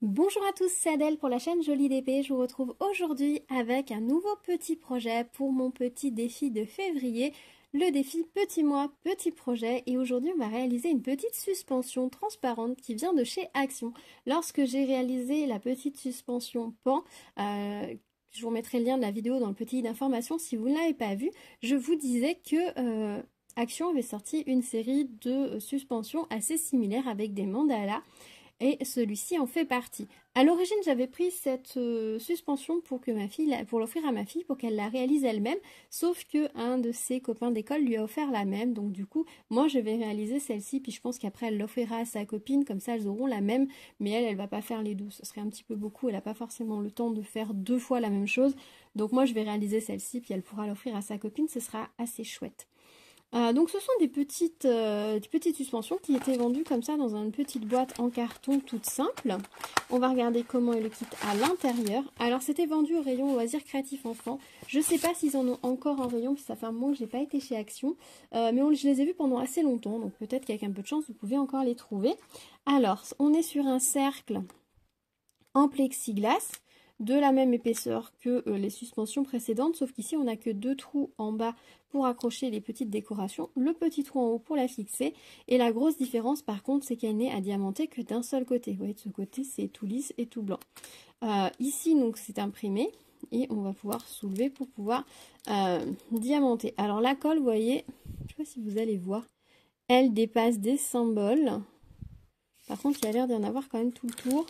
Bonjour à tous, c'est Adèle pour la chaîne Jolie d'épée. Je vous retrouve aujourd'hui avec un nouveau petit projet pour mon petit défi de février, le défi Petit Mois, Petit Projet. Et aujourd'hui, on va réaliser une petite suspension transparente qui vient de chez Action. Lorsque j'ai réalisé la petite suspension pan, je vous remettrai le lien de la vidéo dans le petit d'information si vous ne l'avez pas vu, je vous disais que Action avait sorti une série de suspensions assez similaires avec des mandalas. Et celui-ci en fait partie. À l'origine, j'avais pris cette suspension pour l'offrir à ma fille pour qu'elle la réalise elle-même, sauf que un de ses copains d'école lui a offert la même. Donc du coup, moi je vais réaliser celle-ci, puis je pense qu'après elle l'offrira à sa copine, comme ça elles auront la même, mais elle va pas faire les deux. Ce serait un petit peu beaucoup, elle n'a pas forcément le temps de faire deux fois la même chose. Donc moi je vais réaliser celle-ci, puis elle pourra l'offrir à sa copine, ce sera assez chouette. Donc ce sont des petites suspensions qui étaient vendues comme ça dans une petite boîte en carton toute simple. On va regarder comment est le kit à l'intérieur. Alors c'était vendu au rayon loisirs créatifs enfants. Je ne sais pas s'ils en ont encore en rayon, puis ça fait un moment que je n'ai pas été chez Action. Mais je les ai vus pendant assez longtemps, donc peut-être qu'avec un peu de chance, vous pouvez encore les trouver. Alors, on est sur un cercle en plexiglas, de la même épaisseur que les suspensions précédentes, sauf qu'ici on n'a que deux trous en bas pour accrocher les petites décorations, le petit trou en haut pour la fixer, et la grosse différence par contre c'est qu'elle n'est à diamanter que d'un seul côté. Vous voyez, de ce côté c'est tout lisse et tout blanc. Ici donc c'est imprimé et on va pouvoir soulever pour pouvoir diamanter. Alors la colle, vous voyez, je ne sais pas si vous allez voir, elle dépasse des symboles. Par contre il y a l'air d'y en avoir quand même tout le tour.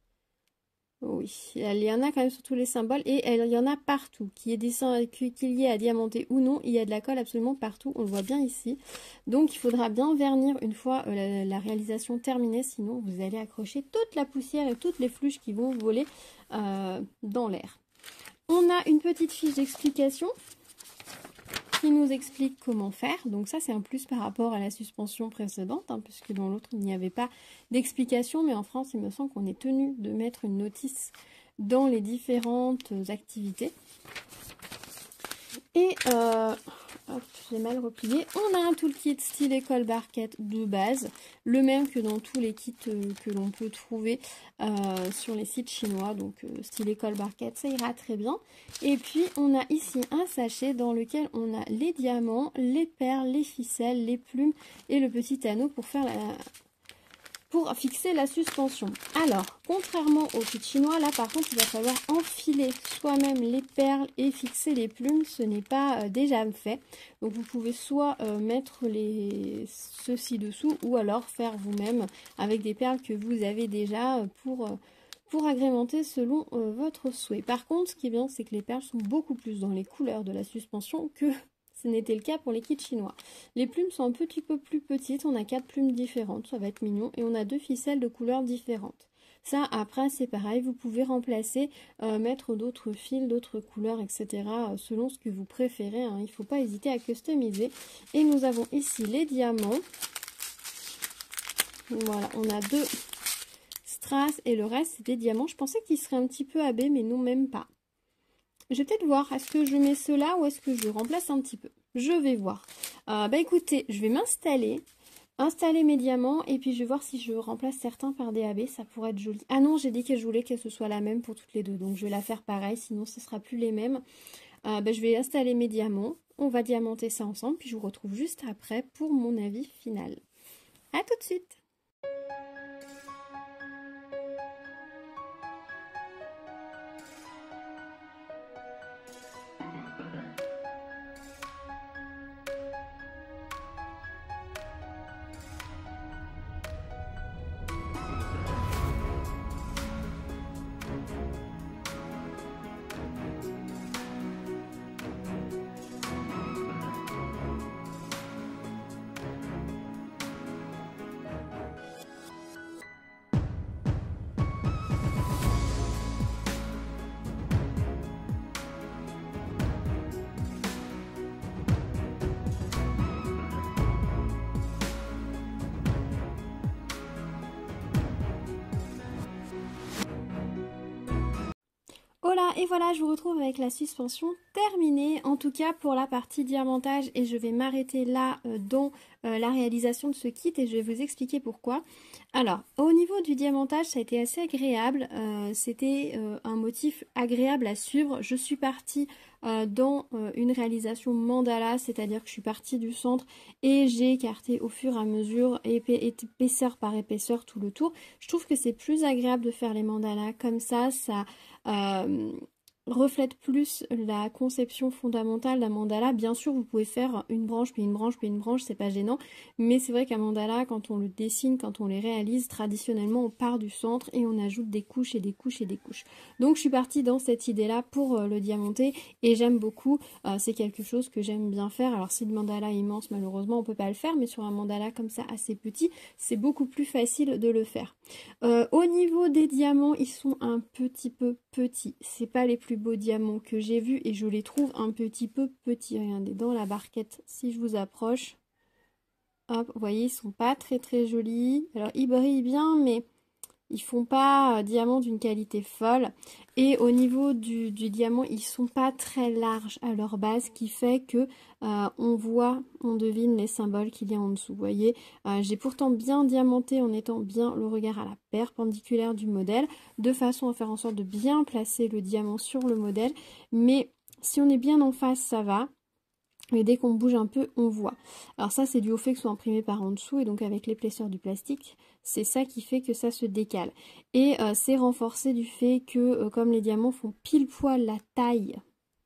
Oui, il y en a quand même sur tous les symboles et il y en a partout. Qu'il y ait à diamanter ou non, il y a de la colle absolument partout. On le voit bien ici. Donc il faudra bien vernir une fois la réalisation terminée, sinon vous allez accrocher toute la poussière et toutes les fluches qui vont voler dans l'air. On a une petite fiche d'explication qui nous explique comment faire. Donc ça c'est un plus par rapport à la suspension précédente, hein, puisque dans l'autre il n'y avait pas d'explication, mais en France il me semble qu'on est tenu de mettre une notice dans les différentes activités. Et hop, j'ai mal replié. On a un toolkit style école barquette de base, le même que dans tous les kits que l'on peut trouver sur les sites chinois. Donc style école barquette, ça ira très bien. Et puis on a ici un sachet dans lequel on a les diamants, les perles, les ficelles, les plumes et le petit anneau pour faire pour fixer la suspension. Alors, contrairement au kit chinois, là par contre il va falloir enfiler soi-même les perles et fixer les plumes, ce n'est pas déjà fait. Donc vous pouvez soit mettre ceux-ci dessous ou alors faire vous-même avec des perles que vous avez déjà pour agrémenter selon votre souhait. Par contre, ce qui est bien, c'est que les perles sont beaucoup plus dans les couleurs de la suspension que ce n'était le cas pour les kits chinois. Les plumes sont un petit peu plus petites, on a 4 plumes différentes, ça va être mignon, et on a 2 ficelles de couleurs différentes. Ça, après, c'est pareil, vous pouvez remplacer, mettre d'autres fils, d'autres couleurs, etc. Selon ce que vous préférez, hein. Il ne faut pas hésiter à customiser. Et nous avons ici les diamants. Voilà, on a 2 strass et le reste, c'est des diamants. Je pensais qu'ils seraient un petit peu abbés, mais non, même pas. Je vais peut-être voir, est-ce que je mets cela ou est-ce que je remplace un petit peu? Je vais voir. Bah écoutez, je vais installer mes diamants et puis je vais voir si je remplace certains par des AB, ça pourrait être joli. Ah non, j'ai dit que je voulais que ce soit la même pour toutes les deux, donc je vais la faire pareil, sinon ce ne sera plus les mêmes. Bah, je vais installer mes diamants, on va diamanter ça ensemble, puis je vous retrouve juste après pour mon avis final. A tout de suite! Hola, et voilà, je vous retrouve avec la suspension terminée, en tout cas pour la partie diamantage, et je vais m'arrêter là dans la réalisation de ce kit et je vais vous expliquer pourquoi. Alors, au niveau du diamantage, ça a été assez agréable, c'était un motif agréable à suivre. Je suis partie dans une réalisation mandala, c'est-à-dire que je suis partie du centre et j'ai écarté au fur et à mesure, épaisseur par épaisseur, tout le tour. Je trouve que c'est plus agréable de faire les mandalas comme ça euh, reflète plus la conception fondamentale d'un mandala. Bien sûr, vous pouvez faire une branche, puis une branche, puis une branche, c'est pas gênant, mais c'est vrai qu'un mandala, quand on le dessine, quand on les réalise, traditionnellement, on part du centre et on ajoute des couches et des couches et des couches. Donc, je suis partie dans cette idée-là pour le diamanter et j'aime beaucoup. C'est quelque chose que j'aime bien faire. Alors, si le mandala est immense, malheureusement, on peut pas le faire, mais sur un mandala comme ça, assez petit, c'est beaucoup plus facile de le faire. Au niveau des diamants, ils sont un petit peu petits. C'est pas les plus beaux diamants que j'ai vus et je les trouve un petit peu petits. Regardez, dans la barquette, si je vous approche, hop, vous voyez, ils sont pas très jolis. Alors, ils brillent bien, mais ils font pas diamant d'une qualité folle. Et au niveau du diamant, ils sont pas très larges à leur base, qui fait que on voit, on devine les symboles qu'il y a en dessous. Vous voyez, j'ai pourtant bien diamanté en étant bien le regard à la perpendiculaire du modèle, de façon à faire en sorte de bien placer le diamant sur le modèle. Mais si on est bien en face, ça va. Et dès qu'on bouge un peu, on voit. Alors ça, c'est dû au fait que ce soit imprimé par en dessous et donc avec l'épaisseur du plastique, c'est ça qui fait que ça se décale. Et c'est renforcé du fait que comme les diamants font pile poil la taille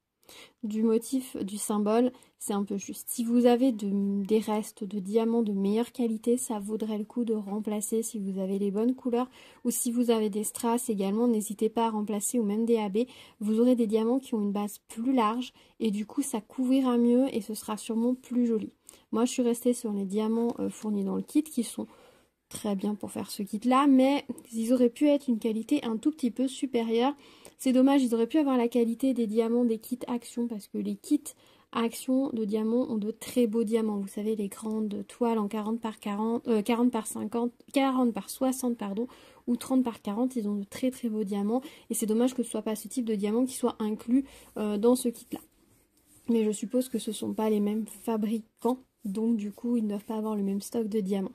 du motif du symbole, c'est un peu juste. Si vous avez des restes de diamants de meilleure qualité, ça vaudrait le coup de remplacer si vous avez les bonnes couleurs ou si vous avez des strass également, n'hésitez pas à remplacer ou même des AB. Vous aurez des diamants qui ont une base plus large et du coup ça couvrira mieux et ce sera sûrement plus joli. Moi je suis restée sur les diamants fournis dans le kit qui sont très bien pour faire ce kit là, mais ils auraient pu être une qualité un tout petit peu supérieure. C'est dommage, ils auraient pu avoir la qualité des diamants des kits Action parce que les kits Action de diamants ont de très beaux diamants. Vous savez, les grandes toiles en 40 par 40, 40 par 50, 40 par 60 pardon, ou 30 par 40, ils ont de très beaux diamants et c'est dommage que ce soit pas ce type de diamant qui soit inclus dans ce kit là. Mais je suppose que ce ne sont pas les mêmes fabricants, donc du coup ils ne doivent pas avoir le même stock de diamants.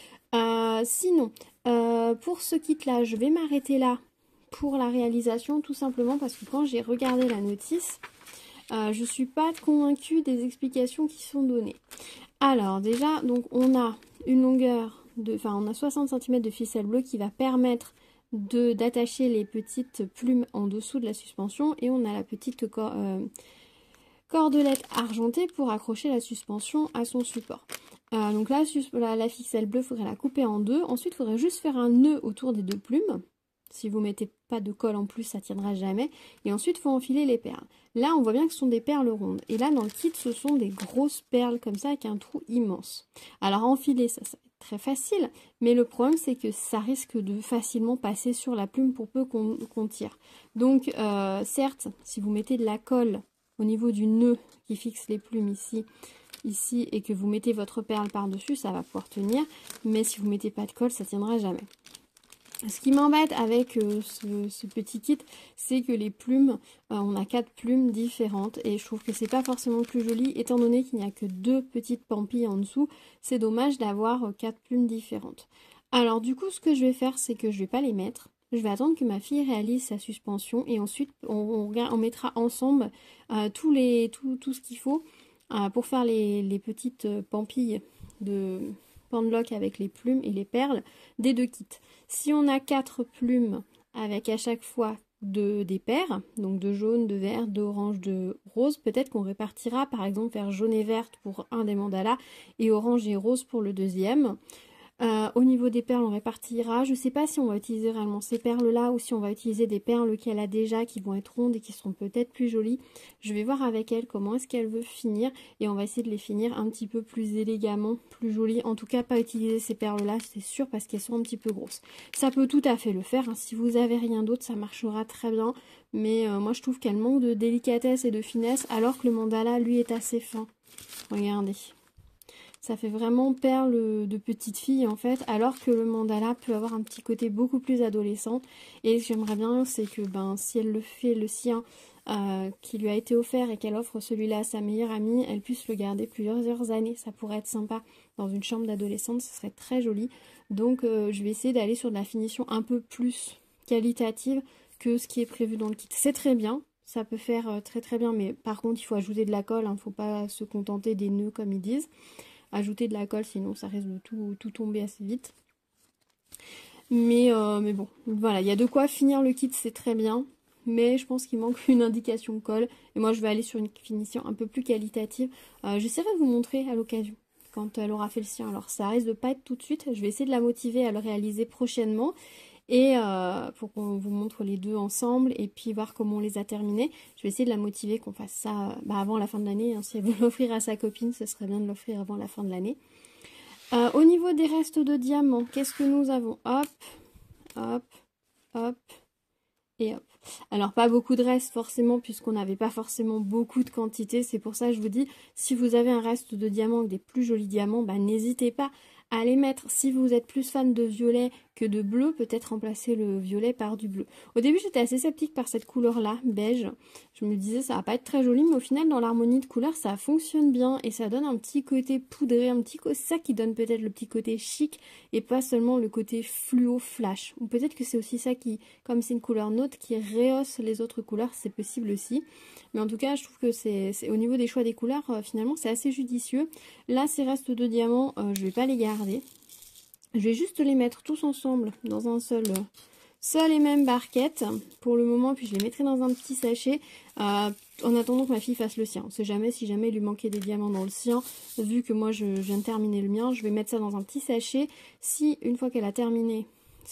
Sinon, pour ce kit là, je vais m'arrêter là pour la réalisation, tout simplement parce que quand j'ai regardé la notice, je suis pas convaincue des explications qui sont données. Alors déjà, donc on a une longueur de, on a 60 cm de ficelle bleue qui va permettre d'attacher les petites plumes en dessous de la suspension et on a la petite cordelette argentée pour accrocher la suspension à son support. Donc là, la ficelle bleue, il faudrait la couper en deux. Ensuite, il faudrait juste faire un nœud autour des deux plumes. Si vous ne mettez pas de colle en plus, ça ne tiendra jamais. Et ensuite, il faut enfiler les perles. Là, on voit bien que ce sont des perles rondes. Et là, dans le kit, ce sont des grosses perles comme ça avec un trou immense. Alors, enfiler, ça va être très facile. Mais le problème, c'est que ça risque de facilement passer sur la plume pour peu qu'on tire. Donc, certes, si vous mettez de la colle au niveau du nœud qui fixe les plumes ici et que vous mettez votre perle par-dessus, ça va pouvoir tenir, mais si vous mettez pas de colle, ça tiendra jamais. Ce qui m'embête avec ce petit kit, c'est que les plumes, on a 4 plumes différentes et je trouve que c'est pas forcément plus joli étant donné qu'il n'y a que 2 petites pampilles en dessous. C'est dommage d'avoir 4 plumes différentes. Alors du coup, ce que je vais faire, c'est que je vais pas les mettre. Je vais attendre que ma fille réalise sa suspension et ensuite on mettra ensemble tout ce qu'il faut pour faire les petites pampilles de pendeloque avec les plumes et les perles des deux kits. Si on a 4 plumes avec à chaque fois des paires, donc de jaune, de vert, d'orange, de rose, peut-être qu'on répartira par exemple vers jaune et verte pour un des mandalas et orange et rose pour le deuxième. Au niveau des perles, on répartira. Je ne sais pas si on va utiliser réellement ces perles-là ou si on va utiliser des perles qu'elle a déjà qui vont être rondes et qui seront peut-être plus jolies. Je vais voir avec elle comment est-ce qu'elle veut finir et on va essayer de les finir un petit peu plus élégamment, plus jolies. En tout cas, pas utiliser ces perles-là, c'est sûr, parce qu'elles sont un petit peu grosses. Ça peut tout à fait le faire. Hein. Si vous avez rien d'autre, ça marchera très bien. Mais moi, je trouve qu'elle manque de délicatesse et de finesse alors que le mandala, lui, est assez fin. Regardez. Ça fait vraiment perle de petite fille en fait, alors que le mandala peut avoir un petit côté beaucoup plus adolescent. Et ce que j'aimerais bien, c'est que si elle le fait le sien qui lui a été offert et qu'elle offre celui-là à sa meilleure amie, elle puisse le garder plusieurs années. Ça pourrait être sympa dans une chambre d'adolescente, ce serait très joli. Donc je vais essayer d'aller sur de la finition un peu plus qualitative que ce qui est prévu dans le kit. C'est très bien, ça peut faire très très bien, mais par contre il faut ajouter de la colle, il ne faut pas se contenter des nœuds comme ils disent. Ajouter de la colle, sinon ça risque de tout tomber assez vite. Mais bon, voilà, il y a de quoi finir le kit, c'est très bien. Mais je pense qu'il manque une indication colle. Et moi, je vais aller sur une finition un peu plus qualitative. J'essaierai de vous montrer à l'occasion, quand elle aura fait le sien. Alors, ça risque de pas être tout de suite. Je vais essayer de la motiver à le réaliser prochainement. Et pour qu'on vous montre les deux ensemble et puis voir comment on les a terminés. Je vais essayer de la motiver qu'on fasse ça avant la fin de l'année. Hein. Si elle veut l'offrir à sa copine, ce serait bien de l'offrir avant la fin de l'année. Au niveau des restes de diamants, qu'est-ce que nous avons? Hop, hop, hop et hop. Alors pas beaucoup de restes forcément puisqu'on n'avait pas forcément beaucoup de quantité. C'est pour ça que je vous dis, si vous avez un reste de diamants avec des plus jolis diamants, n'hésitez pas à les mettre. Si vous êtes plus fan de violet que de bleu, peut-être remplacer le violet par du bleu. Au début j'étais assez sceptique par cette couleur-là, beige. Je me disais ça va pas être très joli, mais au final dans l'harmonie de couleurs ça fonctionne bien et ça donne un petit côté poudré, c'est ça qui donne peut-être le petit côté chic et pas seulement le côté fluo flash. Ou peut-être que c'est aussi ça qui, comme c'est une couleur neutre, qui rehausse les autres couleurs, c'est possible aussi. Mais en tout cas je trouve que c'est au niveau des choix des couleurs, finalement c'est assez judicieux. Là ces restes de diamants, je vais pas les garder. Je vais juste les mettre tous ensemble dans un seul et même barquette pour le moment, puis je les mettrai dans un petit sachet en attendant que ma fille fasse le sien. On ne sait jamais si jamais il lui manquait des diamants dans le sien, vu que moi je viens de terminer le mien, je vais mettre ça dans un petit sachet. Si une fois qu'elle a terminé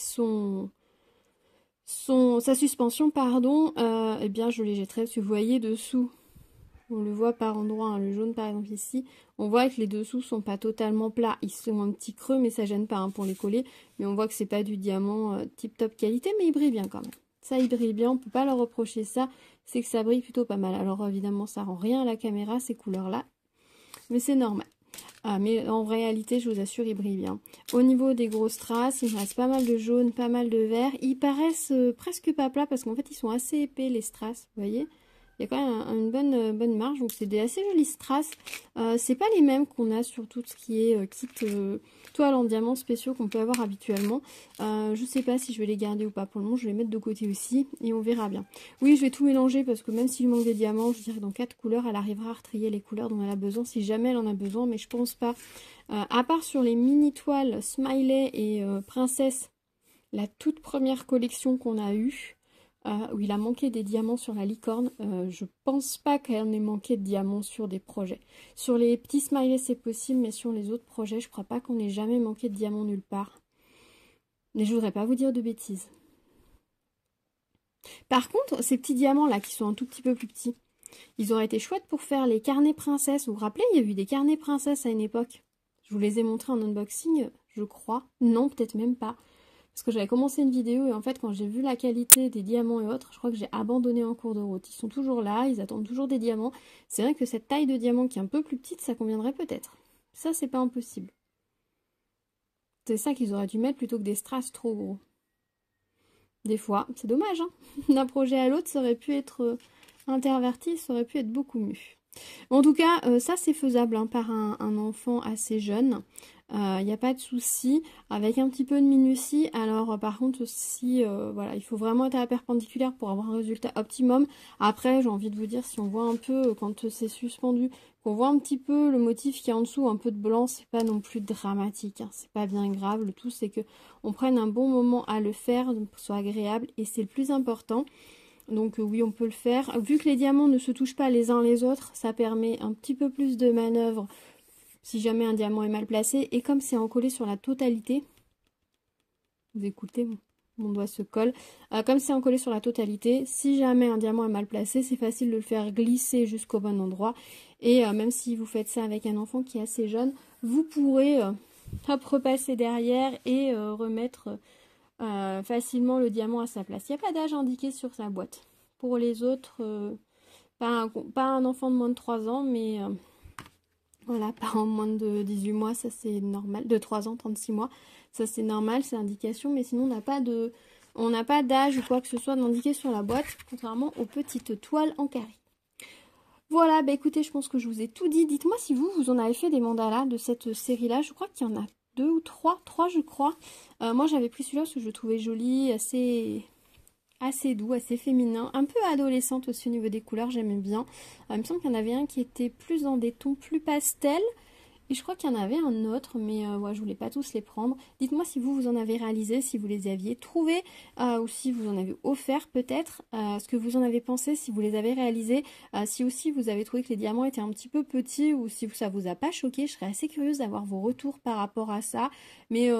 sa suspension, pardon, eh bien je les jetterai, parce que vous voyez dessous, on le voit par endroits, hein, le jaune par exemple ici, on voit que les dessous sont pas totalement plats, ils sont un petit creux mais ça gêne pas pour les coller, mais on voit que c'est pas du diamant tip top qualité, mais il brille bien quand même. Ça il brille bien, on peut pas leur reprocher ça, c'est que ça brille plutôt pas mal. Alors évidemment ça rend rien à la caméra ces couleurs là, mais c'est normal. Mais en réalité je vous assure il brille bien. Au niveau des grosses traces, il me reste pas mal de jaune, pas mal de vert, ils paraissent presque pas plats parce qu'en fait ils sont assez épais les strass, vous voyez. Il y a quand même une bonne marge, donc c'est des assez jolis strass. C'est pas les mêmes qu'on a sur tout ce qui est kit toile en diamants spéciaux qu'on peut avoir habituellement. Je sais pas si je vais les garder ou pas. Pour le moment, je vais les mettre de côté aussi et on verra bien. Oui, je vais tout mélanger parce que même s'il manque des diamants, je dirais dans 4 couleurs, elle arrivera à retrier les couleurs dont elle a besoin si jamais elle en a besoin, mais je pense pas. À part sur les mini toiles Smiley et Princesse, la toute première collection qu'on a eue, où il a manqué des diamants sur la licorne, je pense pas qu'elle ait manqué de diamants sur des projets. Sur les petits smileys c'est possible, mais sur les autres projets, je crois pas qu'on ait jamais manqué de diamants nulle part. Mais je voudrais pas vous dire de bêtises. Par contre, ces petits diamants là qui sont un tout petit peu plus petits, ils auraient été chouettes pour faire les carnets princesses. Vous vous rappelez, il y a eu des carnets princesses à une époque. Je vous les ai montrés en unboxing, je crois. Non, peut-être même pas. Parce que j'avais commencé une vidéo et en fait quand j'ai vu la qualité des diamants et autres, je crois que j'ai abandonné en cours de route. Ils sont toujours là, ils attendent toujours des diamants. C'est vrai que cette taille de diamant qui est un peu plus petite, ça conviendrait peut-être. Ça c'est pas impossible. C'est ça qu'ils auraient dû mettre plutôt que des strass trop gros. Des fois, c'est dommage, hein. D'un projet à l'autre, ça aurait pu être interverti, ça aurait pu être beaucoup mieux. En tout cas, ça c'est faisable hein, par un enfant assez jeune. Il n'y a pas de souci, avec un petit peu de minutie. Alors par contre si voilà, il faut vraiment être à la perpendiculaire pour avoir un résultat optimum. Après j'ai envie de vous dire, si on voit un peu quand c'est suspendu, qu'on voit un petit peu le motif qui est en dessous, un peu de blanc, c'est pas non plus dramatique, hein, c'est pas bien grave. Le tout c'est que on prenne un bon moment à le faire, pour que ce soit agréable, et c'est le plus important. Donc oui, on peut le faire. Vu que les diamants ne se touchent pas les uns les autres, ça permet un petit peu plus de manœuvre si jamais un diamant est mal placé. Et comme c'est encollé sur la totalité, vous écoutez, mon doigt se colle. Comme c'est encollé sur la totalité, si jamais un diamant est mal placé, c'est facile de le faire glisser jusqu'au bon endroit. Et même si vous faites ça avec un enfant qui est assez jeune, vous pourrez hop, repasser derrière et remettre facilement le diamant à sa place. Il n'y a pas d'âge indiqué sur sa boîte. Pour les autres, pas un enfant de moins de 3 ans, mais Voilà, pas en moins de 18 mois, ça c'est normal. De 3 ans, 36 mois, ça c'est normal, c'est l'indication. Mais sinon, on n'a pas d'âge ou quoi que ce soit d'indiqué sur la boîte, contrairement aux petites toiles en carré. Voilà, bah écoutez, je pense que je vous ai tout dit. Dites-moi si vous en avez fait des mandalas de cette série-là. Je crois qu'il y en a 2 ou 3, 3 je crois. Moi j'avais pris celui-là parce que je le trouvais joli, assez doux, assez féminin, un peu adolescente aussi au niveau des couleurs, j'aimais bien. Il me semble qu'il y en avait un qui était plus dans des tons plus pastels. Et je crois qu'il y en avait un autre, mais ouais, je voulais pas tous les prendre. Dites-moi si vous en avez réalisé, si vous les aviez trouvés, ou si vous en avez offert peut-être, ce que vous en avez pensé, si vous les avez réalisés, si aussi vous avez trouvé que les diamants étaient un petit peu petits, ou si ça vous a pas choqué, je serais assez curieuse d'avoir vos retours par rapport à ça. Mais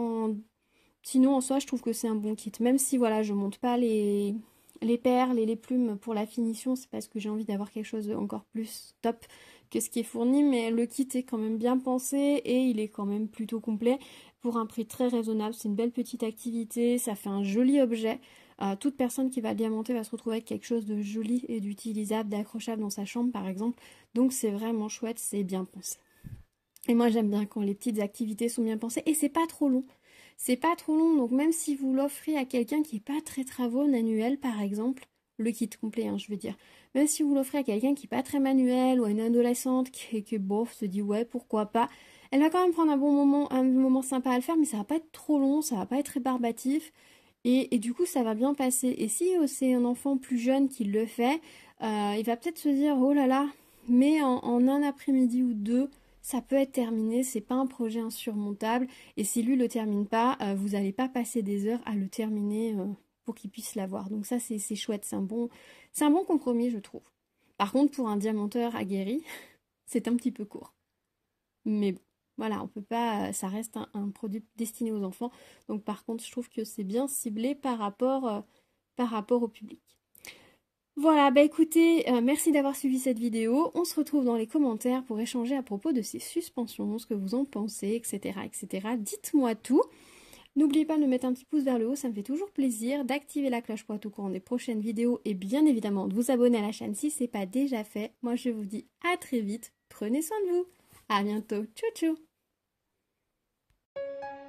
sinon, en soi, je trouve que c'est un bon kit. Même si, voilà, je monte pas les perles et les plumes pour la finition, c'est parce que j'ai envie d'avoir quelque chose de encore plus top que ce qui est fourni, mais le kit est quand même bien pensé et il est quand même plutôt complet pour un prix très raisonnable. C'est une belle petite activité, ça fait un joli objet. Toute personne qui va le diamanter va se retrouver avec quelque chose de joli et d'utilisable, d'accrochable dans sa chambre par exemple. Donc c'est vraiment chouette, c'est bien pensé. Et moi j'aime bien quand les petites activités sont bien pensées et c'est pas trop long. C'est pas trop long, donc même si vous l'offrez à quelqu'un qui n'est pas très travaux manuel par exemple, le kit complet hein, je veux dire, même si vous l'offrez à quelqu'un qui n'est pas très manuel ou à une adolescente qui bof, se dit ouais pourquoi pas, elle va quand même prendre un moment sympa à le faire, mais ça va pas être trop long, ça va pas être rébarbatif. Et du coup, ça va bien passer. Et si c'est un enfant plus jeune qui le fait, il va peut-être se dire, oh là là, mais en un après-midi ou deux, ça peut être terminé. C'est pas un projet insurmontable. Et si lui le termine pas, vous n'allez pas passer des heures à le terminer pour qu'il puisse l'avoir. Donc ça, c'est chouette. C'est un bon compromis, je trouve. Par contre, pour un diamanteur aguerri, c'est un petit peu court. Mais bon, voilà, on peut pas, ça reste un produit destiné aux enfants. Donc par contre, je trouve que c'est bien ciblé par rapport au public. Voilà, bah écoutez, merci d'avoir suivi cette vidéo. On se retrouve dans les commentaires pour échanger à propos de ces suspensions, ce que vous en pensez, etc., etc. Dites-moi tout. N'oubliez pas de mettre un petit pouce vers le haut, ça me fait toujours plaisir, d'activer la cloche pour être au courant des prochaines vidéos et bien évidemment de vous abonner à la chaîne si ce n'est pas déjà fait. Moi je vous dis à très vite, prenez soin de vous. À bientôt, ciao ciao.